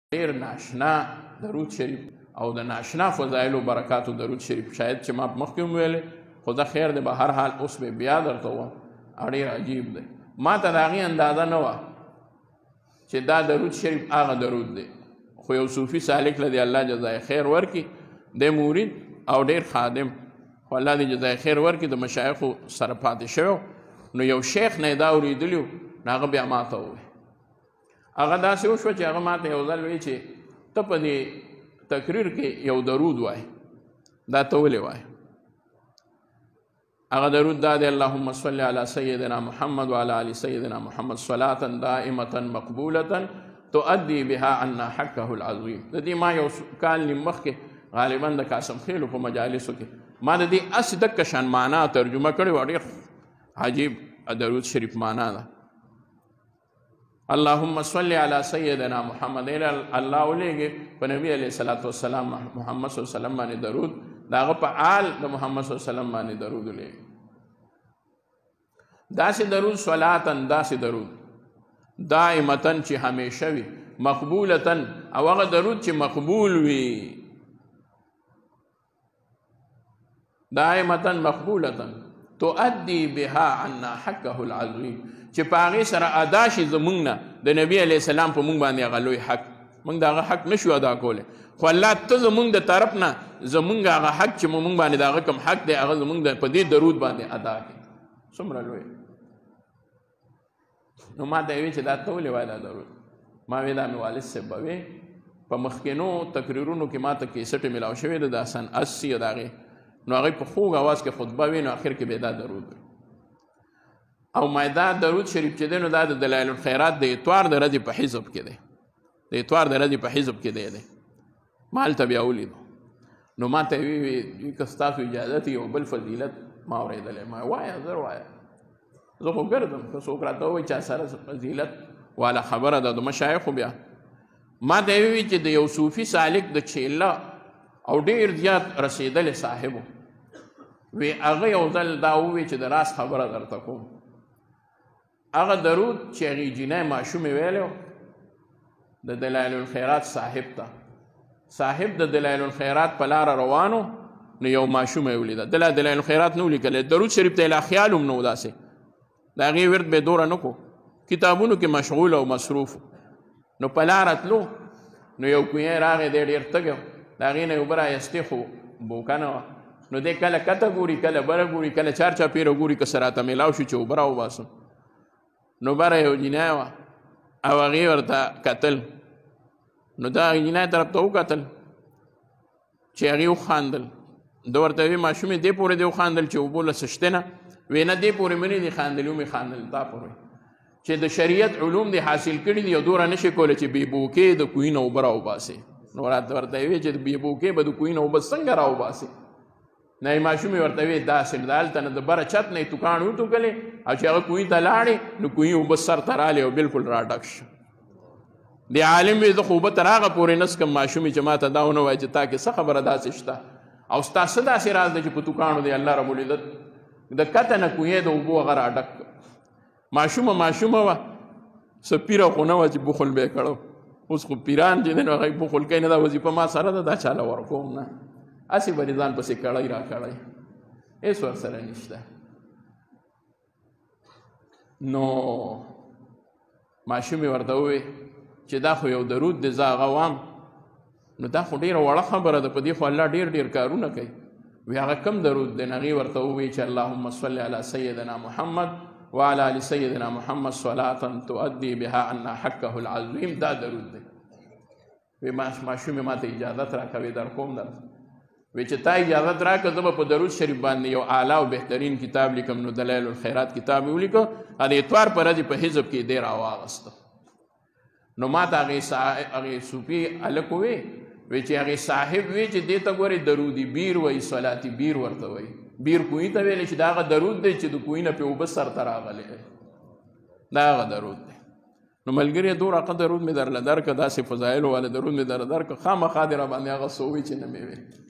ډېر ناشنا درود شریف او د ناشنا فضایلو برکاتو درود شریف شاید چې ما مخکې هم ویلې خو دا خیر دی به هر حال اوس به بیا درته ووایم او ډېر عجیب دی ما ته د هغې اندازه نه وه چې دا درود شریف هغه درود دی خو یو صوفي سالک له دې الله جزای خیر ورکړي دی مرید او ډېر خادم خو الله دې جزای خیر ورکړي د مشایخو سره پاتې شوی نو یو شیخ نه یې دا اورېدلي وو نو هغه بیا ما ته وویل هغه داسې وشوه چې هغه ما ته یو ځل وایي چې ته په دې تقریر کې یو درود وایي دا ته ولې وایي هغه درود دا دی اللهم صل علی سیدنا محمد وعلى آل سیدنا محمد صلاة دائمة مقبولة تؤدي بها عنا حقه العظیم د دې ما یو کال نیم مخکې غالبا د قاسم خیلو په مجالسو کې ما د دې هسې دکه شان معنا ترجمه کړې وه ډېر عجیب درود شریف معنا ده اللهم صل علی سیدنا محمد الله ولیږي په نبی علیه الصلاة والسلام محمد صلی الله علیه وسلم باندې درود د هغه په آل د محمد صلی الله علیه وسلم باندې درود ولیږي داسې درود صلاتن داسې درود دائمتن چې همیشه وي مقبولتن او هغه درود چې مقبول وي دائمتن مقبولتن تؤدي بها عنا حقه العظیم چې په هغې سره ادا شي زموږ نه د نبي علیه السلام په موږ باندې هغه لوی حق موږ د هغه حق نشو ادا کولی خو الله ته زموږ د طرف نه زموږ هغه حق چې موږ باندې د هغه کوم حق دی هغه زموږ په دې درود باندې ادا کړي څومره لوی نو ما ته یې ویل چې دا ته ولې وایې دا درود ما ویل دا مې والد صاحب به وی په مخکینو تقریرونو کې ما ته کیسټې میلاو شوې ده د سن 80 د هغې نو هغې په خوږ اواز کې خطبه وي نو اخر کې به دا درود وي او ما دا درود شریف چې دی نو دا د دلایل الخیرات د اتوار د ورځې په حزب کې دی د اتوار د ورځې په حزب کې دی ما هلته بیا ولیدو نو ما ته یې ویې که ستاسو اجازت یو بل فضیلت ما اورېدلی ما وایه زر وایه زه خو ګرځم که څوک راته ووایي چا سره فضیلت والا خبره ده د مشایخو بیا ما ته یې وویل چې د یو صوفي سالک د چیله او ډېر زیات رسېدلی صاحب وی هغه یو ځل دا وویل چې د راز خبره درته کوم هغه درود چې هغې جینۍ ماشومې ویلی د دلایل الخیرات صاحب ته صاحب د دلایل الخیرات په لاره روانو نو یو ماشومه یې ولیده دله دلایل الخیرات نه ولیکلی درود شریف ته یې لا خیال هم نه و داسې د هغې ورد به یې دوره نه کو کتابونو کې مشغول او مصروف نو په لاره تلو نو یو کویی راغی دی ډېر تږی د هغې نه یې اوبه رایستې خو بوکه نه وه نو دی کله کته ګوري کله بره ګوري کله چار چاپېره ګوري که څه راته میلاو شي چې اوبه راوباسم نو بره یو جینۍ وه او هغې ورته کتل نو دا هغې جینۍ طرف ته وکتل چې هغې وخاندل ده ورته وی ماشومې دې پورې دې وخاندل چې اوبو له څه شته نه وی نه دې پورې مې نه دي خاندلي ومې خاندل دا پورې چې د شریعت علوم دې حاصل کړي دي او دوره نشي کولی چې بې بوکې د کوهي نه اوبه راوباسې نو راته ورته وی چې بې بوکې به د کوهي نه اوبه څنګه راوباسې نه یې ماشومې ورته وی داسې د هلته نه د بره چت نه یې توکاڼې وټوکلې او چې هغه کوهي ته لاړې نو کوهي اوبه سر ته رالې او بلکل راډک شه د عالم وی زه خو اوبه تر هغه پورې نسکم ماشومې چې ما ته دا ونه وایي چې تا کې څه خبره داسې شته او ستا څه داسې راز دی چې په توکاڼو دی الله ربالعزت د کته نه کوهی د اوبو هغه راډک ماشومه وه څه پیره خو نه وه چې بخل به یې کړو اوس خو پیران چې دی نو هغه بخل کوي نه دا وظیفه ما سره ده دا چاله ورکوم نه هسې به ځان پسې کړی را کړی هېڅ ورسره نشته نو ماشومې ورته ووې چې دا خو یو درود دی زه هغه وام نو دا خو ډېره وړه خبره ده په دې خو الله ډېر کارونه کوي وی هغه کم درود دی هغې ورته ووایي چې اللهم صل علی سیدنا محمد وعلى آل سیدنا محمد صلاة تؤدي بها عنا حقه العظیم دا درود دی وی ماشومې ما ته اجازت راکوي در کوم در وی چې تا اجازت راکړه زه به په درود شریف باندې یو اعلی او بهترین کتاب لیکم نو دلایل الخیرات کتاب یې ولیکه د اتوار په ورځې په حزب کې دی راواغسته نو ما ته هغې صوفي هلک ووی چې هغې صاحب وی چې دې ته ګورې درودي بیر وایي صلاتي بیر ورته وایي بیر کوهي ته ویلی چې دا هغه درود دی چې د کوهي نه پې اوبه سر ته راغلی دا هغه درود دی نو ملګري دوره ښه درود مې درله درکړه داسې فضایلو والا درود مې درله درکړه خامخا دې راباندې هغه څه ووایي چې نه مې ویل